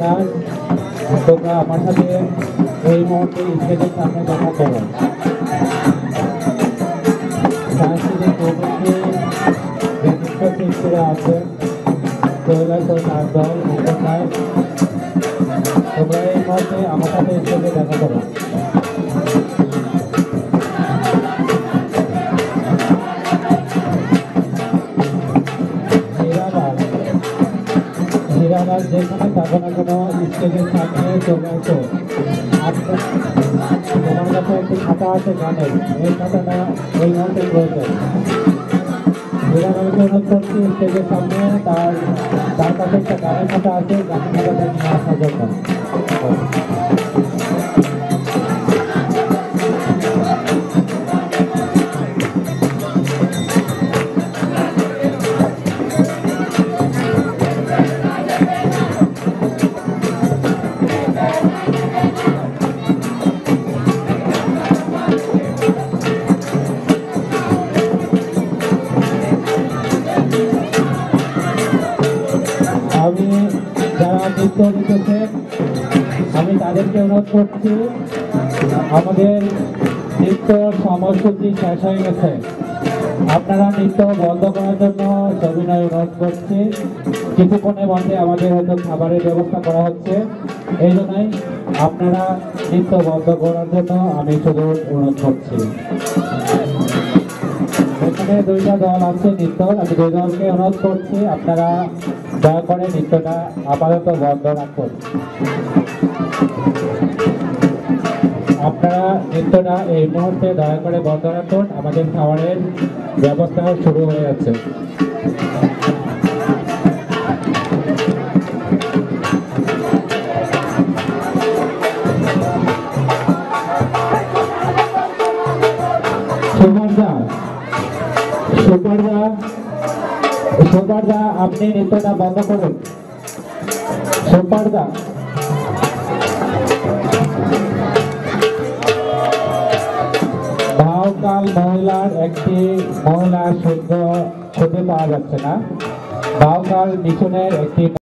কাজ তোমরা আমার সাথে এই মুহূর্তে স্টেজের সামনে দেখা করো। সাংস্কৃতিক কমিটি যে মুখ্য শিল্পীরা আছেন কৈলাস ও তার দল উপন্যাস, তোমরা এই মুহূর্তে আমার সাথে স্টেজে দেখা করো। হীরালাল যেখানে থাকো না কোনো স্টেজের সামনে চলে আসো। তোমার কাছে একটি খাতা আছে গানের, এই খাতাটা এই মুহূর্তে প্রয়োজন। হীরালালকে অনুরোধ করছি স্টেজের সামনে তার কাছে একটা গানের খাতা আছে, গানের খাতাটা নিয়ে আসার জন্য। আমি যারা নৃত্য দিতেছেন আমি তাদেরকে অনুরোধ করছি, আমাদের নৃত্য সময়সূচি শেষ হয়ে গেছে, আপনারা নৃত্য বন্ধ করার জন্য সবিনয় অনুরোধ করছি। কিছুক্ষণের মধ্যে আমাদের হয়তো খাবারের ব্যবস্থা করা হচ্ছে, এই জন্যই আপনারা নৃত্য বন্ধ করার জন্য আমি শুধু অনুরোধ করছি। এখানে দুইটা দল আছে নৃত্যর, আমি দুই দলকে অনুরোধ করছি আপনারা দয়া করে নৃত্যটা আপাতত বন্ধ রাখুন। আপনারা নৃত্যটা এই মুহূর্তে দয়া করে বন্ধ রাখুন, আমাদের খাবারের ব্যবস্থা শুরু হয়ে যাচ্ছে। সুপারদা আপনি নৃত্যটা বন্ধ করুন। সুপারদা ভাওকাল মহিলার একটি মহিলা শুদ্ধ খুঁজে পাওয়া যাচ্ছে না। ভাওকাল মিশনের একটি